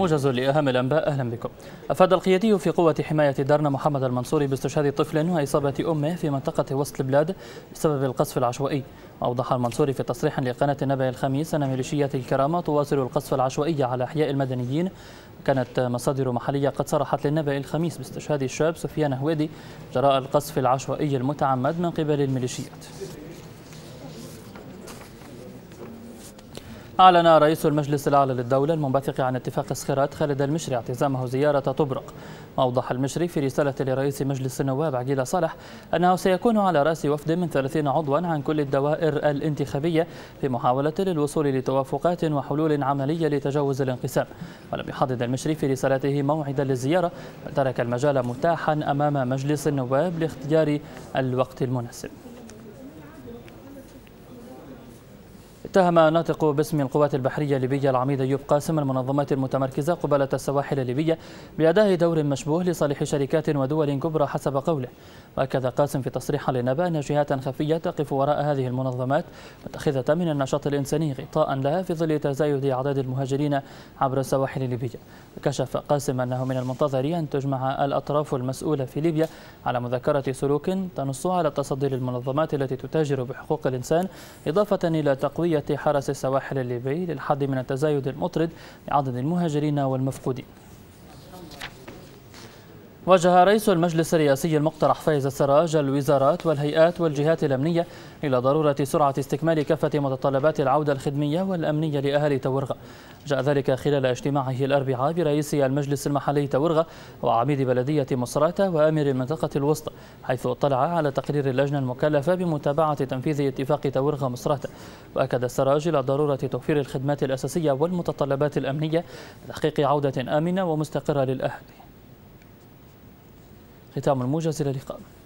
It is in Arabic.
موجز لأهم الأنباء. أهلا بكم. أفاد القيادي في قوة حماية دارنا محمد المنصوري باستشهاد طفل وإصابة أمه في منطقة وسط البلاد بسبب القصف العشوائي. أوضح المنصوري في تصريح لقناة النبأ الخميس أن ميليشيات الكرامة تواصل القصف العشوائي على أحياء المدنيين. كانت مصادر محلية قد صرحت للنبأ الخميس باستشهاد الشاب سفيان هويدي جراء القصف العشوائي المتعمد من قبل الميليشيات. أعلن رئيس المجلس الأعلى للدولة المنبثق عن اتفاق اسخيرات خالد المشري اعتزامه زيارة طبرق. أوضح المشري في رسالة لرئيس مجلس النواب عقيل صالح أنه سيكون على رأس وفد من 30 عضوا عن كل الدوائر الانتخابية في محاولة للوصول لتوافقات وحلول عملية لتجاوز الانقسام. ولم يحدد المشري في رسالته موعدا للزيارة، بل ترك المجال متاحا أمام مجلس النواب لاختيار الوقت المناسب. اتهم ناطق باسم القوات البحرية الليبية العميد أيوب قاسم المنظمات المتمركزة قبالة السواحل الليبية بأداء دور مشبوه لصالح شركات ودول كبرى حسب قوله. وأكد قاسم في تصريح للنبأ أن جهات خفية تقف وراء هذه المنظمات متخذة من النشاط الإنساني غطاء لها في ظل تزايد أعداد المهاجرين عبر السواحل الليبية. وكشف قاسم أنه من المنتظر أن تجمع الأطراف المسؤولة في ليبيا على مذكرة سلوك تنص على التصدي للمنظمات التي تتاجر بحقوق الإنسان، إضافة إلى تقوية حرس السواحل الليبي للحد من التزايد المطرد لعدد المهاجرين والمفقودين. وجه رئيس المجلس الرئاسي المقترح فايز السراج الوزارات والهيئات والجهات الأمنية إلى ضرورة سرعة استكمال كافة متطلبات العودة الخدمية والأمنية لأهالي تورغة. جاء ذلك خلال اجتماعه الأربعاء برئيس المجلس المحلي تورغة وعميد بلدية مصراتة وأمير المنطقة الوسطى، حيث اطلع على تقرير اللجنة المكلفة بمتابعة تنفيذ اتفاق تورغة مصراتة. وأكد السراج إلى ضرورة توفير الخدمات الأساسية والمتطلبات الأمنية لتحقيق عودة آمنة ومستقرة للأهالي. ختام الموجز، إلى اللقاء.